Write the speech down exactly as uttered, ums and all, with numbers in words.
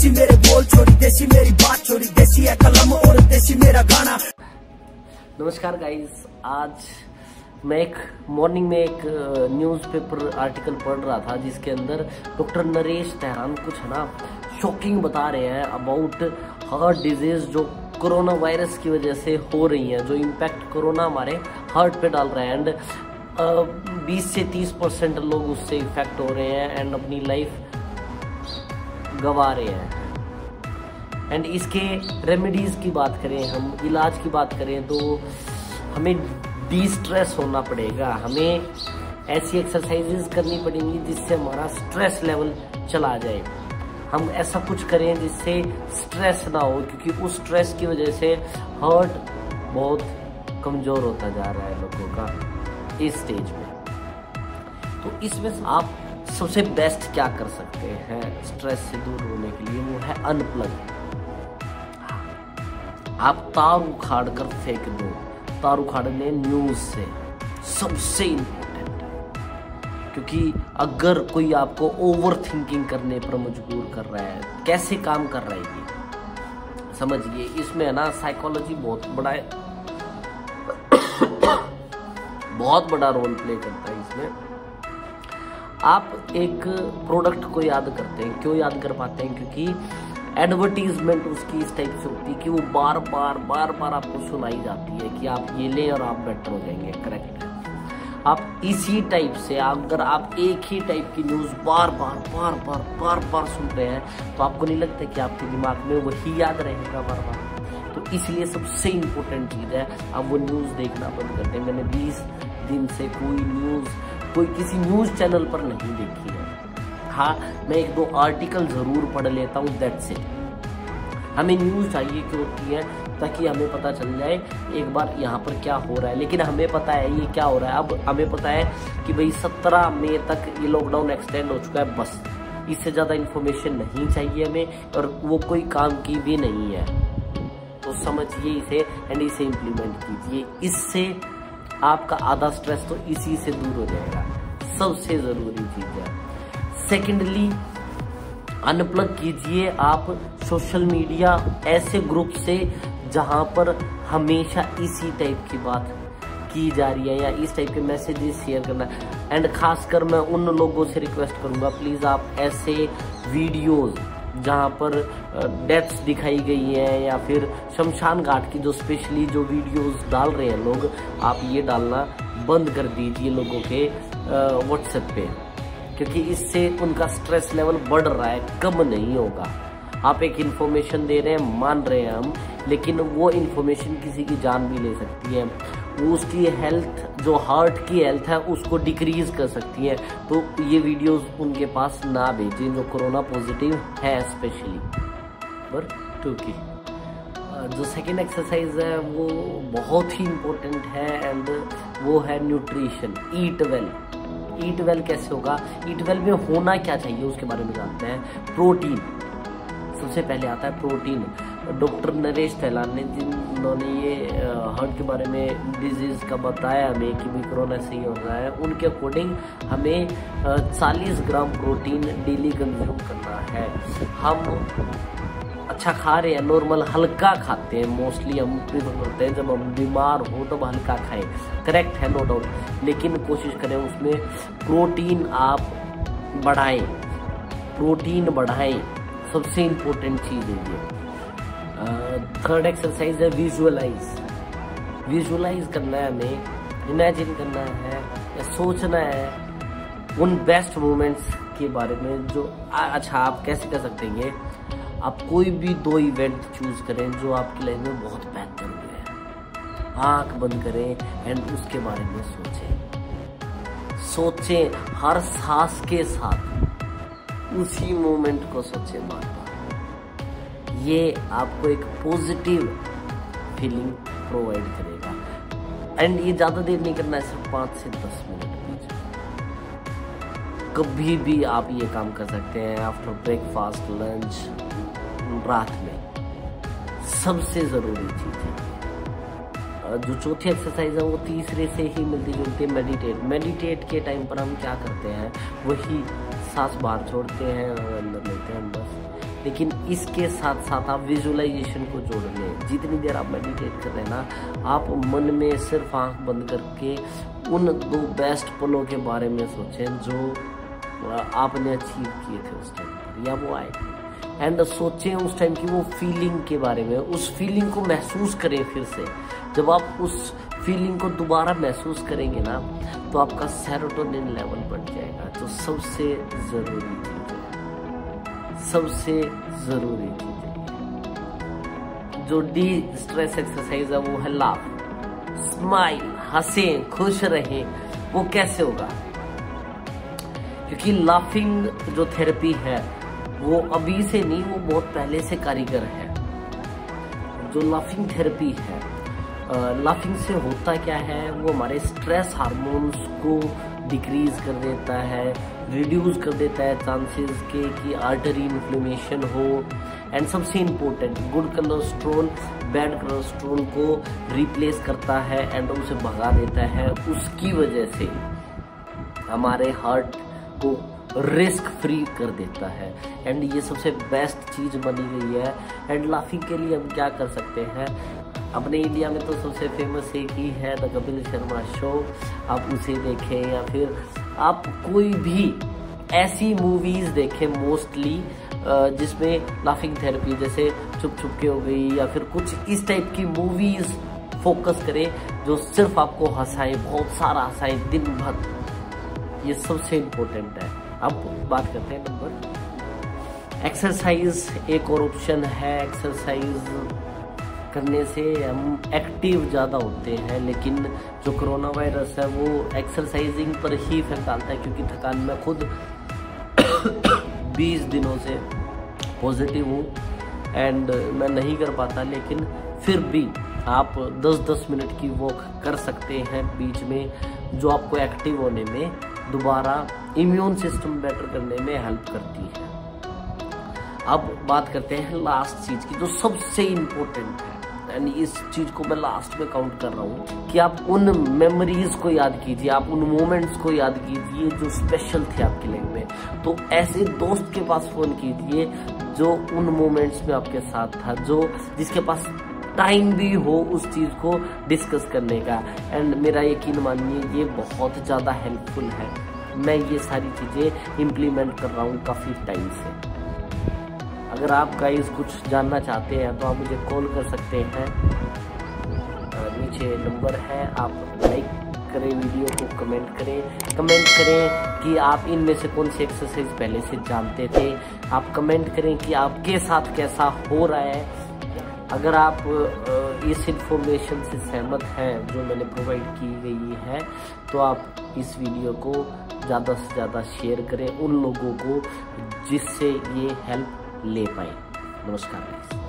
देसी मेरे बोल छोड़ी, देसी मेरी बात छोड़ी, देसी है कलम और देसी मेरा गाना। नमस्कार गाइस, आज मैं एक मॉर्निंग में एक न्यूज़पेपर आर्टिकल पढ़ रहा था जिसके अंदर डॉक्टर नरेश तेहरान कुछ है ना शॉकिंग बता रहे हैं अबाउट हार्ट डिजीज जो कोरोना वायरस की वजह से हो रही है, जो इम्पैक्ट कोरोना हमारे हार्ट पे डाल रहा है। एंड बीस से तीस परसेंट लोग उससे इफेक्ट हो रहे हैं एंड अपनी लाइफ गंवा रहे हैं। एंड इसके रेमेडीज़ की बात करें, हम इलाज की बात करें तो हमें डी स्ट्रेस होना पड़ेगा, हमें ऐसी एक्सरसाइजेज करनी पड़ेंगी जिससे हमारा स्ट्रेस लेवल चला जाए। हम ऐसा कुछ करें जिससे स्ट्रेस ना हो, क्योंकि उस स्ट्रेस की वजह से हार्ट बहुत कमज़ोर होता जा रहा है लोगों का इस स्टेज में। तो इसमें आप सबसे बेस्ट क्या कर सकते हैं स्ट्रेस से दूर होने के लिए, वो है अनप्लग। आप तार उखाड़ कर फेंक दो, तार उखाड़ने न्यूज से सबसे इम्पोर्टेंट है, क्योंकि अगर कोई आपको ओवर थिंकिंग करने पर मजबूर कर रहा है, कैसे काम कर रहा है ये समझिए। इसमें है ना साइकोलॉजी बहुत बड़ा है बहुत बड़ा रोल प्ले करता है इसमें। आप एक प्रोडक्ट को याद करते हैं, क्यों याद कर पाते हैं? क्योंकि एडवर्टीजमेंट उसकी इस टाइप से होती है कि वो बार बार बार बार आपको सुनाई जाती है कि आप ये लें और आप बेटर हो जाएंगे। करेक्ट है। आप इसी टाइप से अगर आप एक ही टाइप की न्यूज़ बार बार बार बार बार बार सुन रहे हैं तो आपको नहीं लगता कि आपके दिमाग में वही याद रहेगा बार बार। तो इसलिए सबसे इम्पोर्टेंट चीज़ है आप वो न्यूज़ देखना बंद कर दें। मैंने बीस दिन से कोई न्यूज़ कोई किसी न्यूज़ चैनल पर नहीं देखी है। हाँ, मैं एक दो आर्टिकल ज़रूर पढ़ लेता हूँ, दैट्स इट। हमें न्यूज़ चाहिए क्यों होती है? ताकि हमें पता चल जाए एक बार यहाँ पर क्या हो रहा है। लेकिन हमें पता है ये क्या हो रहा है। अब हमें पता है कि भाई सत्रह मई तक ये लॉकडाउन एक्सटेंड हो चुका है, बस इससे ज़्यादा इन्फॉर्मेशन नहीं चाहिए हमें, और वो कोई काम की भी नहीं है। तो समझिए इसे एंड इसे इम्प्लीमेंट कीजिए। इससे आपका आधा स्ट्रेस तो इसी से दूर हो जाएगा, सबसे ज़रूरी चीज़ है। सेकेंडली, अनप्लग कीजिए आप सोशल मीडिया ऐसे ग्रुप से जहां पर हमेशा इसी टाइप की बात की जा रही है या इस टाइप के मैसेजेस शेयर करना। एंड खासकर मैं उन लोगों से रिक्वेस्ट करूंगा, प्लीज़ आप ऐसे वीडियोस जहां पर डेथ्स दिखाई गई हैं या फिर शमशान घाट की जो स्पेशली जो वीडियोस डाल रहे हैं लोग, आप ये डालना बंद कर दीजिए लोगों के व्हाट्सएप पे, क्योंकि इससे उनका स्ट्रेस लेवल बढ़ रहा है, कम नहीं होगा। आप एक इन्फॉर्मेशन दे रहे हैं, मान रहे हैं हम, लेकिन वो इन्फॉर्मेशन किसी की जान भी ले सकती है। वो उसकी हेल्थ, जो हार्ट की हेल्थ है, उसको डिक्रीज कर सकती है। तो ये वीडियोस उनके पास ना भेजें जो कोरोना पॉजिटिव है स्पेशली। नंबर टू की जो सेकेंड एक्सरसाइज है वो बहुत ही इम्पोर्टेंट है एंड वो है nutrition. Eat well. Eat well कैसे होगा? ईट वेल में होना क्या चाहिए उसके बारे में जानते हैं। प्रोटीन सबसे पहले आता है, प्रोटीन। डॉक्टर नरेश तेहरान ने जिन्होंने ये हार्ट के बारे में डिजीज़ का बताया हमें कि भी कोरोना से ही हो रहा है, उनके अकॉर्डिंग हमें चालीस ग्राम प्रोटीन डेली कंज्यूम करना है। हम अच्छा खा रहे हैं, नॉर्मल हल्का खाते हैं, मोस्टली हम प्रीफर करते हैं जब हम बीमार हो तब हल्का खाएं। करेक्ट है, नो डाउट, लेकिन कोशिश करें उसमें प्रोटीन आप बढ़ाएं, प्रोटीन बढ़ाएं, सबसे इम्पोर्टेंट चीज़ है ये। थर्ड एक्सरसाइज है विजुअलाइज। विजुअलाइज करना है हमें, इमेजिन करना है या सोचना है उन बेस्ट मोमेंट्स के बारे में जो अच्छा आप कैसे कर सकते हैं। आप कोई भी दो इवेंट चूज करें जो आपकी लाइफ में बहुत बेहतर हुए हैं, आंख बंद करें एंड उसके बारे में सोचें। सोचें हर सांस के साथ उसी मोमेंट को सोचें बार बार। ये आपको एक पॉजिटिव फीलिंग प्रोवाइड करेगा। एंड ये ज़्यादा देर नहीं करना है, सिर्फ पाँच से दस मिनट बीच। कभी भी आप ये काम कर सकते हैं, आफ्टर ब्रेकफास्ट, लंच, रात में। सबसे ज़रूरी चीज़ है जो चौथी एक्सरसाइज है वो तीसरे से ही मिलती जुलती है, मेडिटेट। मेडिटेट के टाइम पर हम क्या करते हैं, वही सांस बाहर छोड़ते हैं और अंदर लेते हैं, बस लेकिन इसके साथ साथ आप विजुअलाइजेशन को जोड़ लें। जितनी देर आप मेडिटेट कर रहे हैं ना, आप मन में सिर्फ आंख बंद करके उन दो बेस्ट पलों के बारे में सोचें जो आपने अचीव किए थे उस टाइम पर, या वो आए, एंड सोचें उस टाइम की वो फीलिंग के बारे में, उस फीलिंग को महसूस करें फिर से। जब आप उस फीलिंग को दोबारा महसूस करेंगे ना, तो आपका सेरोटोनिन लेवल बढ़ जाएगा, जो सबसे जरूरी चीज है, सबसे जरूरी चीज है। जो डी स्ट्रेस एक्सरसाइज है वो है लाफ, स्माइल, हंसें, खुश रहें। वो कैसे होगा? क्योंकि लाफिंग जो थेरेपी है वो अभी से नहीं, वो बहुत पहले से कारीगर है। जो लाफिंग थेरेपी है, लाफिंग से होता क्या है, वो हमारे स्ट्रेस हार्मोन्स को डिक्रीज कर देता है, रिड्यूस कर देता है चांसेस के कि आर्टरी इन्फ्लेमेशन हो, एंड सबसे important good cholesterol bad cholesterol को रिप्लेस करता है एंड उसे भगा देता है। उसकी वजह से हमारे हार्ट को रिस्क फ्री कर देता है, एंड ये सबसे बेस्ट चीज बनी गई है। एंड लाफिंग के लिए हम क्या कर सकते हैं? अपने इंडिया में तो सबसे फेमस एक ही है द कपिल शर्मा शो, आप उसे देखें, या फिर आप कोई भी ऐसी मूवीज देखें मोस्टली जिसमें लाफिंग थेरेपी, जैसे चुप चुप के हो गई, या फिर कुछ इस टाइप की मूवीज फोकस करें जो सिर्फ आपको हंसाए, बहुत सारा हंसाए दिन भर। ये सबसे इम्पोर्टेंट है। अब बात करते हैं नंबर एक्सरसाइज। एक और ऑप्शन है, एक्सरसाइज करने से हम एक्टिव ज़्यादा होते हैं, लेकिन जो कोरोना वायरस है वो एक्सरसाइजिंग पर ही इफेक्ट डालता है। क्योंकि थकान में खुद बीस दिनों से पॉजिटिव हूँ एंड मैं नहीं कर पाता, लेकिन फिर भी आप दस दस मिनट की वॉक कर सकते हैं बीच में, जो आपको एक्टिव होने में, दोबारा इम्यून सिस्टम बेटर करने में हेल्प करती है। अब बात करते हैं लास्ट चीज की, जो सबसे इम्पोर्टेंट है, एंड इस चीज को मैं लास्ट में काउंट कर रहा हूँ कि आप उन मेमोरीज को याद कीजिए, आप उन मोमेंट्स को याद कीजिए जो स्पेशल थे आपकी लाइफ में। तो ऐसे दोस्त के पास फोन कीजिए जो उन मोमेंट्स में आपके साथ था, जो जिसके पास टाइम भी हो उस चीज को डिस्कस करने का। एंड मेरा यकीन मानिए ये बहुत ज्यादा हेल्पफुल है। मैं ये सारी चीजें इम्प्लीमेंट कर रहा हूँ काफी टाइम से। अगर आप गाइस कुछ जानना चाहते हैं तो आप मुझे कॉल कर सकते हैं, नीचे नंबर है। आप लाइक करें वीडियो को, कमेंट करें कमेंट करें कि आप इनमें से कौन सी एक्सरसाइज पहले से जानते थे। आप कमेंट करें कि आपके साथ कैसा हो रहा है। अगर आप इस इंफॉर्मेशन से सहमत हैं जो मैंने प्रोवाइड की गई है, तो आप इस वीडियो को ज़्यादा से ज़्यादा शेयर करें उन लोगों को जिससे ये हेल्प ले पाए। नमस्कार।